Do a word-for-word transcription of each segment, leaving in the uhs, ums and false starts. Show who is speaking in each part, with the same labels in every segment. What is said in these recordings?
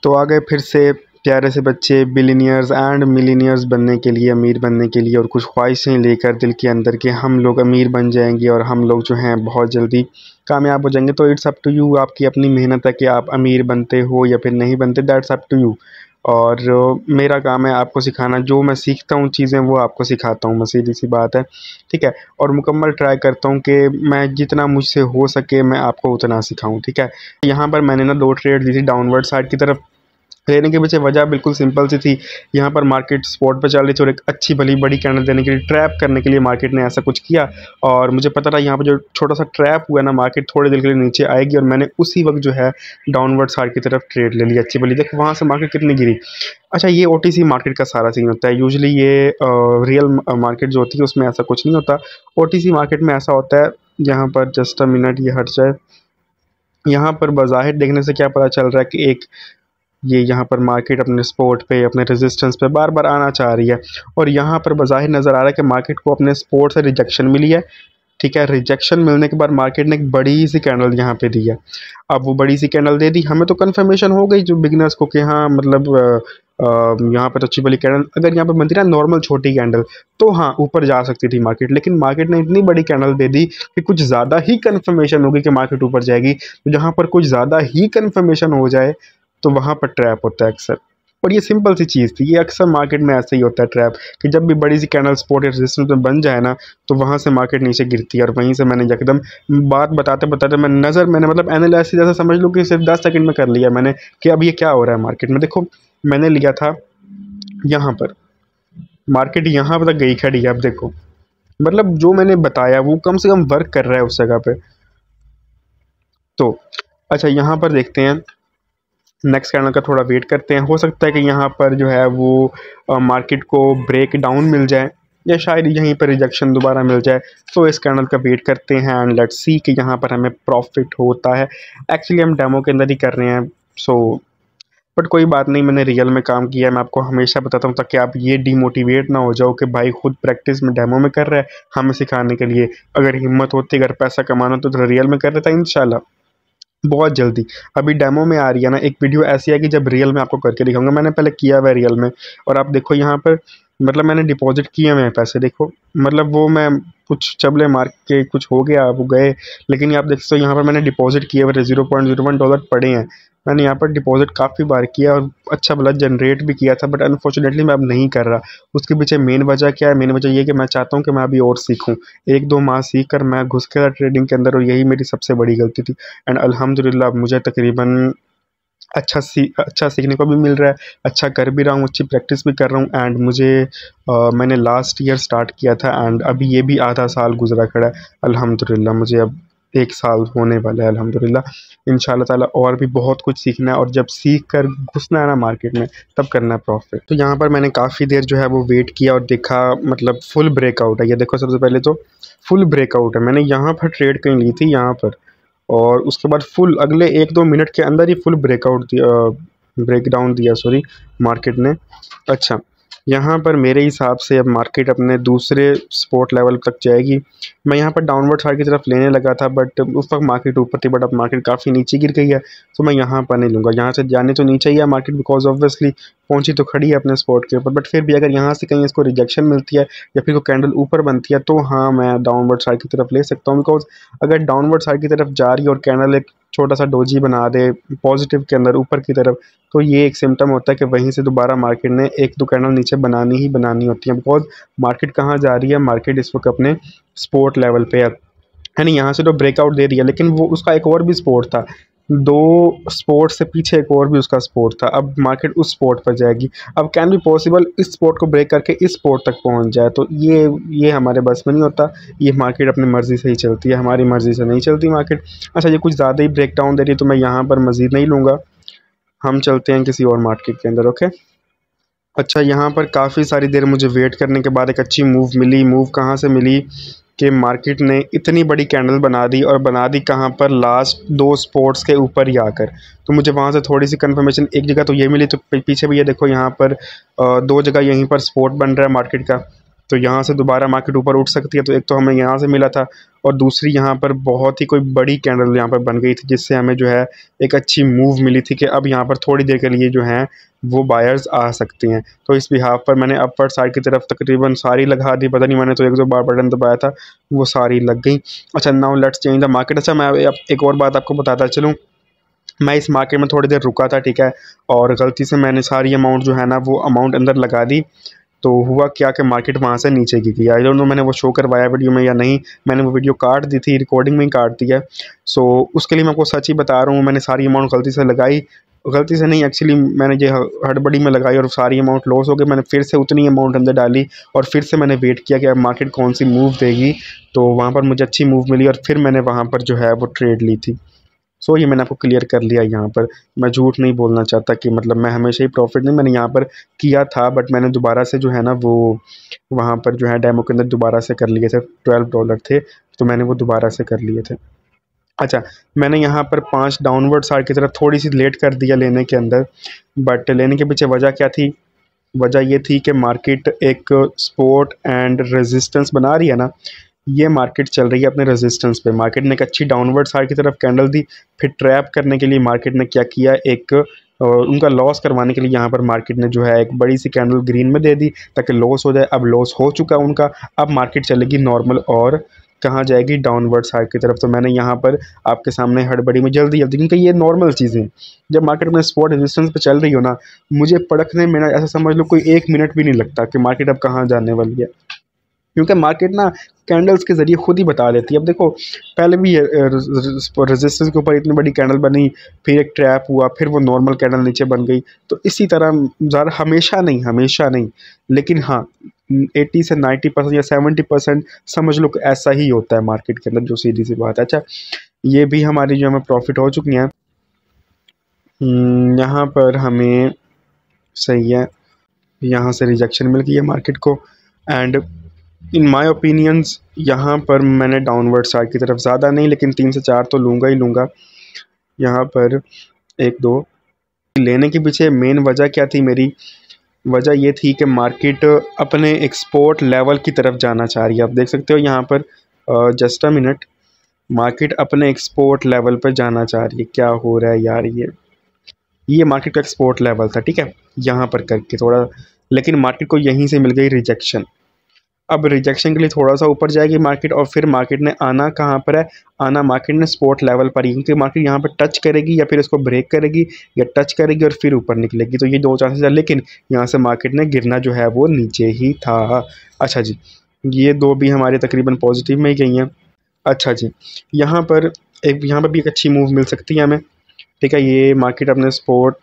Speaker 1: तो आ गए फिर से प्यारे से बच्चे बिलियनियर्स एंड मिलीनियर्स बनने के लिए, अमीर बनने के लिए, और कुछ ख्वाहिशें लेकर दिल के अंदर कि हम लोग अमीर बन जाएंगे और हम लोग जो हैं बहुत जल्दी कामयाब हो जाएंगे। तो इट्स अप टू यू, आपकी अपनी मेहनत है कि आप अमीर बनते हो या फिर नहीं बनते, दैट्स अप टू यू। और अ, मेरा काम है आपको सिखाना, जो मैं सीखता हूँ चीज़ें वो आपको सिखाता हूँ, बस सीधी सी बात है, ठीक है। और मुकम्मल ट्राई करता हूँ कि मैं जितना मुझसे हो सके मैं आपको उतना सिखाऊँ, ठीक है। यहाँ पर मैंने ना दो ट्रेड दी थी डाउनवर्ड साइड की तरफ। लेने के पीछे वजह बिल्कुल सिंपल सी थी। यहाँ पर मार्केट स्पॉट पे चल रही थी और एक अच्छी भली बड़ी कैंडल देने के लिए, ट्रैप करने के लिए मार्केट ने ऐसा कुछ किया। और मुझे पता था यहाँ पर जो छोटा सा ट्रैप हुआ ना, मार्केट थोड़ी देर के लिए नीचे आएगी, और मैंने उसी वक्त जो है डाउनवर्ड साइड की तरफ ट्रेड ले ली अच्छी भली। देखो वहाँ से मार्केट कितनी गिरी। अच्छा, ये ओटीसी मार्केट का सारा सीन होता है। यूजुअली ये रियल मार्केट जो होती है उसमें ऐसा कुछ नहीं होता। ओटीसी मार्केट में ऐसा होता है, यहाँ पर जस्ट अ मिनट ये हट जाए। यहाँ पर बज़ाहिर देखने से क्या पता चल रहा है कि एक ये यहाँ पर मार्केट अपने सपोर्ट पे, अपने रेजिस्टेंस पे बार बार आना चाह रही है, और यहाँ पर बज़ाहिर नज़र आ रहा है कि मार्केट को अपने सपोर्ट से रिजेक्शन मिली है, ठीक है। रिजेक्शन मिलने के बाद मार्केट ने एक बड़ी सी कैंडल यहाँ पे दी है। अब वो बड़ी सी कैंडल दे दी, हमें तो कन्फर्मेशन हो गई जो बिगिनर्स को कि हाँ मतलब अ, अ, यहाँ पर अच्छी बड़ी कैंडल अगर यहाँ पर बनती ना नॉर्मल छोटी कैंडल, तो हाँ ऊपर जा सकती थी मार्केट। लेकिन मार्केट ने इतनी बड़ी कैंडल दे दी कि कुछ ज़्यादा ही कन्फर्मेशन होगी कि मार्केट ऊपर जाएगी। तो जहाँ पर कुछ ज़्यादा ही कन्फर्मेशन हो जाए तो वहाँ पर ट्रैप होता है अक्सर। और ये सिंपल सी चीज़ थी, ये अक्सर मार्केट में ऐसे ही होता है ट्रैप, कि जब भी बड़ी सी कैंडल सपोर्ट या रेजिस्टेंस में बन जाए ना, तो वहाँ से मार्केट नीचे गिरती है। और वहीं से मैंने एकदम बात बताते बताते मैं नज़र मैंने मतलब एनालिसिस जैसा समझ लो कि सिर्फ दस सेकंड में कर लिया मैंने कि अब ये क्या हो रहा है मार्केट में। देखो मैंने लिया था यहाँ पर, मार्केट यहाँ पर तक गई खड़ी है। अब देखो मतलब जो मैंने बताया वो कम से कम वर्क कर रहा है उस जगह पे। तो अच्छा यहाँ पर देखते हैं, नेक्स्ट कैंडल का थोड़ा वेट करते हैं। हो सकता है कि यहाँ पर जो है वो मार्केट को ब्रेक डाउन मिल जाए, या शायद यहीं पर रिजेक्शन दोबारा मिल जाए। तो इस कैंडल का वेट करते हैं एंड लेट्स सी कि यहाँ पर हमें प्रॉफिट होता है। एक्चुअली हम डेमो के अंदर ही कर रहे हैं, सो बट कोई बात नहीं, मैंने रियल में काम किया है। मैं आपको हमेशा बताता हूँ ताकि आप ये डीमोटिवेट ना हो जाओ कि भाई खुद प्रैक्टिस में डेमो में कर रहा है हमें सिखाने के लिए। अगर हिम्मत होती, अगर पैसा कमाना तो, तो रियल में कर रहा था इंशाल्लाह बहुत जल्दी। अभी डेमो में आ रही है ना एक वीडियो ऐसी है कि जब रियल में आपको करके दिखाऊंगा। मैंने पहले किया हुआ है रियल में, और आप देखो यहाँ पर मतलब मैंने डिपॉजिट किए हुए हैं पैसे। देखो मतलब वो मैं कुछ चबले मार के कुछ हो गया वो गए, लेकिन आप देख सकते हो यहाँ पर मैंने डिपॉजिट किए हुए zero point zero one dollar पड़े हैं। मैंने यहाँ पर डिपॉजिट काफ़ी बार किया और अच्छा भला जनरेट भी किया था, बट अनफॉर्चुनेटली मैं अब नहीं कर रहा। उसके पीछे मेन वजह क्या है? मेन वजह ये कि मैं चाहता हूँ कि मैं अभी और सीखूँ, एक दो माह सीख कर मैं घुस गया ट्रेडिंग के अंदर, और यही मेरी सबसे बड़ी गलती थी। एंड अल्हम्दुलिल्लाह मुझे तकरीबन अच्छा सी अच्छा सीखने को भी मिल रहा है, अच्छा कर भी रहा हूँ, अच्छी प्रैक्टिस भी कर रहा हूँ। एंड मुझे आ, मैंने लास्ट ईयर स्टार्ट किया था एंड अभी ये भी आधा साल गुजरा खड़ा है अल्हम्दुलिल्लाह। मुझे अब एक साल होने वाला है अल्हम्दुलिल्लाह। इंशाल्लाह ताला और भी बहुत कुछ सीखना है, और जब सीख कर घुसना है ना मार्केट में तब करना है प्रॉफिट। तो यहाँ पर मैंने काफ़ी देर जो है वो वेट किया और देखा मतलब फुल ब्रेकआउट है। ये देखो सबसे पहले तो फुल ब्रेकआउट है। मैंने यहाँ पर ट्रेड कहीं ली थी यहाँ पर, और उसके बाद फुल अगले एक दो मिनट के अंदर ही फुल ब्रेकआउट दिया, ब्रेक डाउन दिया सॉरी मार्केट ने। अच्छा यहाँ पर मेरे हिसाब से अब मार्केट अपने दूसरे सपोर्ट लेवल तक जाएगी। मैं यहाँ पर डाउनवर्ड साइड की तरफ लेने लगा था, बट उस वक्त मार्केट ऊपर थी, बट अब मार्केट काफ़ी नीचे गिर गई है, तो मैं यहाँ पर नहीं लूँगा। यहाँ से जाने तो नीचे ही है मार्केट, बिकॉज ऑब्वियसली पहुँची तो खड़ी है अपने स्पॉट के ऊपर, बट फिर भी अगर यहाँ से कहीं इसको रिजेक्शन मिलती है या फिर वो कैंडल ऊपर बनती है तो हाँ मैं डाउनवर्ड साइड की तरफ ले सकता हूँ। बिकॉज अगर डाउनवर्ड साइड की तरफ जा रही है और कैंडल एक छोटा सा डोजी बना दे पॉजिटिव के अंदर ऊपर की तरफ, तो ये एक सिम्टम होता है कि वहीं से दोबारा मार्केट ने एक दो कैंडल नीचे बनानी ही बनानी होती है। बिकॉज मार्केट कहाँ जा रही है? मार्केट इस वक्त अपने सपोर्ट लेवल पे है, है नहीं? यहाँ से तो ब्रेकआउट दे रही है, लेकिन वो उसका एक और भी सपोर्ट था, दो स्पोर्ट से पीछे एक और भी उसका सपोर्ट था। अब मार्केट उस स्पोर्ट पर जाएगी। अब कैन बी पॉसिबल इस स्पोर्ट को ब्रेक करके इस स्पोर्ट तक पहुंच जाए, तो ये ये हमारे बस में नहीं होता। ये मार्केट अपनी मर्ज़ी से ही चलती है, हमारी मर्ज़ी से नहीं चलती मार्केट। अच्छा ये कुछ ज़्यादा ही ब्रेक डाउन दे रही है, तो मैं यहाँ पर मज़ीद नहीं लूँगा, हम चलते हैं किसी और मार्केट के अंदर। ओके अच्छा यहाँ पर काफ़ी सारी देर मुझे वेट करने के बाद एक अच्छी मूव मिली। मूव कहाँ से मिली कि मार्केट ने इतनी बड़ी कैंडल बना दी, और बना दी कहाँ पर? लास्ट दो स्पॉट्स के ऊपर ही आकर। तो मुझे वहाँ से थोड़ी सी कंफर्मेशन एक जगह तो ये मिली, तो पीछे भी ये देखो यहाँ पर दो जगह यहीं पर स्पॉट बन रहा है मार्केट का। तो यहाँ से दोबारा मार्केट ऊपर उठ सकती है। तो एक तो हमें यहाँ से मिला था और दूसरी यहाँ पर बहुत ही कोई बड़ी कैंडल यहाँ पर बन गई थी, जिससे हमें जो है एक अच्छी मूव मिली थी कि अब यहाँ पर थोड़ी देर के लिए जो है वो बायर्स आ सकते हैं। तो इस बिहाफ पर मैंने अपर साइड की तरफ तकरीबन सारी लगा दी, पता नहीं मैंने तो एक दो बार बटन दबाया था वो सारी लग गई। अच्छा, now let's change the market. अच्छा, मैं अब एक और बात आपको बताता चलूँ, मैं इस मार्केट में थोड़ी देर रुका था, ठीक है, और गलती से मैंने सारी अमाउंट जो है ना वो अमाउंट अंदर लगा दी। तो हुआ क्या कि मार्केट वहाँ से नीचे गिर गई। आई डोंट नो मैंने वो शो करवाया वीडियो में या नहीं, मैंने वो वीडियो काट दी थी, रिकॉर्डिंग में ही काट दी है। सो उसके लिए मैं आपको सच ही बता रहा हूँ, मैंने सारी अमाउंट गलती से लगाई, गलती से नहीं एक्चुअली मैंने ये हड़बड़ी में लगाई और सारी अमाउंट लॉस हो गई। मैंने फिर से उतनी अमाउंट अंदर डाली और फिर से मैंने वेट किया कि अब मार्केट कौन सी मूव देगी। तो वहाँ पर मुझे अच्छी मूव मिली और फिर मैंने वहाँ पर जो है वो ट्रेड ली थी। सो ये मैंने आपको क्लियर कर लिया। यहाँ पर मैं झूठ नहीं बोलना चाहता कि मतलब मैं हमेशा ही प्रॉफिट नहीं, मैंने यहाँ पर किया था, बट मैंने दोबारा से जो है ना वो वहाँ पर जो है डेमो के अंदर दोबारा से कर लिए थे। ट्वेल्व डॉलर थे तो मैंने वो दोबारा से कर लिए थे। अच्छा, मैंने यहाँ पर पाँच डाउनवर्ड साइड की तरफ थोड़ी सी लेट कर दिया लेने के अंदर, बट लेने के पीछे वजह क्या थी? वजह ये थी कि मार्केट एक सपोर्ट एंड रेजिस्टेंस बना रही है ना, ये मार्केट चल रही है अपने रेजिस्टेंस पे। मार्केट ने एक अच्छी डाउनवर्ड साइड की तरफ कैंडल दी, फिर ट्रैप करने के लिए मार्केट ने क्या किया, एक और उनका लॉस करवाने के लिए यहाँ पर मार्केट ने जो है एक बड़ी सी कैंडल ग्रीन में दे दी ताकि लॉस हो जाए। अब लॉस हो चुका उनका, अब मार्केट चलेगी नॉर्मल और कहाँ जाएगी, डाउनवर्ड साइड की तरफ। तो मैंने यहाँ पर आपके सामने हड़बड़ी में जल्दी जल्दी, क्योंकि ये नॉर्मल चीज़ें जब मार्केट में स्पॉट रेजिस्टेंस पे चल रही हो ना, मुझे पड़कने में ना ऐसा समझ लो कोई एक मिनट भी नहीं लगता कि मार्केट अब कहाँ जाने वाली है, क्योंकि मार्केट ना कैंडल्स के ज़रिए खुद ही बता देती है। अब देखो, पहले भी रेजिस्टेंस के ऊपर इतनी बड़ी कैंडल बनी, फिर एक ट्रैप हुआ, फिर वो नॉर्मल कैंडल नीचे बन गई। तो इसी तरह ज़्यादा हमेशा नहीं हमेशा नहीं लेकिन हाँ अस्सी से नब्बे परसेंट या सत्तर परसेंट समझ लो कि ऐसा ही होता है मार्केट के अंदर, जो सीधी सी बात है। अच्छा, ये भी हमारी जो हमें प्रॉफिट हो चुकी हैं। यहाँ पर हमें सही है, यहाँ से रिजेक्शन मिल गई है मार्केट को, एंड इन माय ओपिनियंस यहाँ पर मैंने डाउनवर्ड साइड की तरफ ज़्यादा नहीं लेकिन तीन से चार तो लूँगा ही लूँगा। यहाँ पर एक दो लेने के पीछे मेन वजह क्या थी मेरी? वजह ये थी कि मार्केट अपने एक्सपोर्ट लेवल की तरफ जाना चाह रही है। आप देख सकते हो यहाँ पर, जस्ट अ मिनट, मार्केट अपने एक्सपोर्ट लेवल पर जाना चाह रही है। क्या हो रहा है यार, ये ये मार्केट का एक्सपोर्ट लेवल था, ठीक है, यहाँ पर करके थोड़ा, लेकिन मार्केट को यहीं से मिल गई रिजेक्शन। अब रिजेक्शन के लिए थोड़ा सा ऊपर जाएगी मार्केट और फिर मार्केट ने आना कहाँ पर है, आना मार्केट ने सपोर्ट लेवल पर ही, क्योंकि मार्केट यहाँ पर टच करेगी या फिर इसको ब्रेक करेगी या टच करेगी और फिर ऊपर निकलेगी। तो ये दो चांसेस है, लेकिन यहाँ से मार्केट ने गिरना जो है वो नीचे ही था। अच्छा जी, ये दो भी हमारे तकरीबन पॉजिटिव में ही गई हैं। अच्छा जी, यहाँ पर एक यहाँ पर भी एक अच्छी मूव मिल सकती है हमें, ठीक है। ये मार्केट अपने सपोर्ट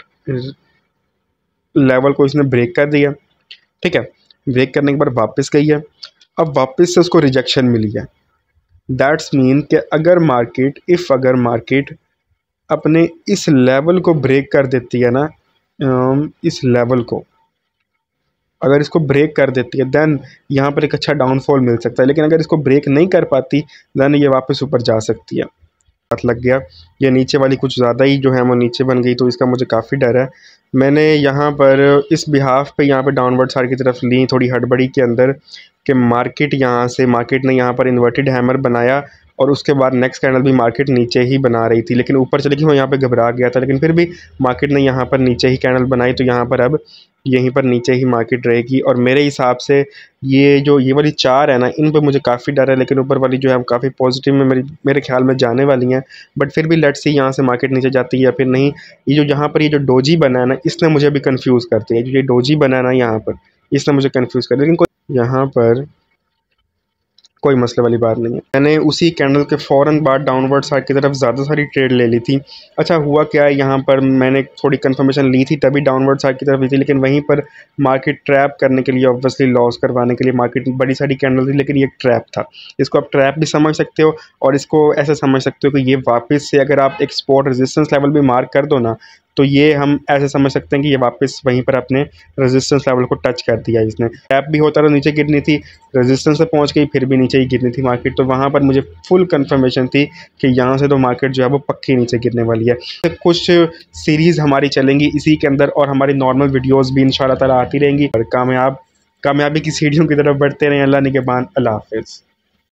Speaker 1: लेवल को इसने ब्रेक कर दिया, ठीक है, ब्रेक करने के बाद वापस गई है, अब वापस से उसको रिजेक्शन मिली है। दैट्स मीन कि अगर मार्केट इफ़ अगर मार्केट अपने इस लेवल को ब्रेक कर देती है ना, इस लेवल को अगर इसको ब्रेक कर देती है, देन यहाँ पर एक अच्छा डाउनफॉल मिल सकता है। लेकिन अगर इसको ब्रेक नहीं कर पाती, देन ये वापस ऊपर जा सकती है। हाथ लग गया, ये नीचे वाली कुछ ज़्यादा ही जो है वो नीचे बन गई, तो इसका मुझे काफ़ी डर है। मैंने यहाँ पर इस बिहाफ पे यहाँ पे डाउनवर्ड साइड की तरफ ली थोड़ी हड़बड़ी के अंदर कि मार्केट यहाँ से मार्केट ने यहाँ पर इन्वर्टेड हैमर बनाया और उसके बाद नेक्स्ट कैंडल भी मार्केट नीचे ही बना रही थी, लेकिन ऊपर चली गई, मैं यहाँ पे घबरा गया था, लेकिन फिर भी मार्केट ने यहाँ पर नीचे ही कैंडल बनाई। तो यहाँ पर अब यहीं पर नीचे ही मार्केट रहेगी और मेरे हिसाब से ये जो ये वाली चार है ना, इन पर मुझे काफ़ी डर है, लेकिन ऊपर वाली जो है काफ़ी पॉजिटिव में मेरी मेरे ख्याल में जाने वाली हैं। बट फिर भी लेट्स सी यहाँ से मार्केट नीचे जाती है या फिर नहीं। ये जो यहाँ पर ये जो डोजी बना है ना, इसने मुझे अभी कन्फ्यूज़ करती है। जो ये डोजी बना है ना यहाँ पर, इसने मुझे कन्फ्यूज़ कर दिया, लेकिन कोई यहाँ पर कोई मसले वाली बात नहीं है। मैंने उसी कैंडल के फ़ौरन बाद डाउनवर्ड साइड की तरफ ज़्यादा सारी ट्रेड ले ली थी। अच्छा, हुआ क्या है, यहाँ पर मैंने थोड़ी कंफर्मेशन ली थी तभी डाउनवर्ड साइड की तरफ ली थी, लेकिन वहीं पर मार्केट ट्रैप करने के लिए, ऑब्वियसली लॉस करवाने के लिए मार्केट बड़ी सारी कैंडल थी, लेकिन ये ट्रैप था। इसको आप ट्रैप भी समझ सकते हो और इसको ऐसे समझ सकते हो कि ये वापस से अगर आप एक्सपोर्ट रेजिस्टेंस लेवल भी मार्क कर दो ना, तो ये हम ऐसे समझ सकते हैं कि ये वापस वहीं पर अपने रेजिस्टेंस लेवल को टच कर दिया इसने। टैप भी होता रहा, नीचे गिरनी थी, रेजिस्टेंस से पहुंच गई, फिर भी नीचे ही गिरनी थी मार्केट। तो वहाँ पर मुझे फुल कंफर्मेशन थी कि यहाँ से तो मार्केट जो है वो पक्की नीचे गिरने वाली है। तो कुछ सीरीज़ हमारी चलेंगी इसी के अंदर और हमारी नॉर्मल वीडियोज़ भी इंशाल्लाह ताला आती रहेंगी और कामयाब कामयाबी की सीढ़ियों की तरफ बढ़ते रहें। अल्लाह ने के बाद अल्लाह हाफ़िज़।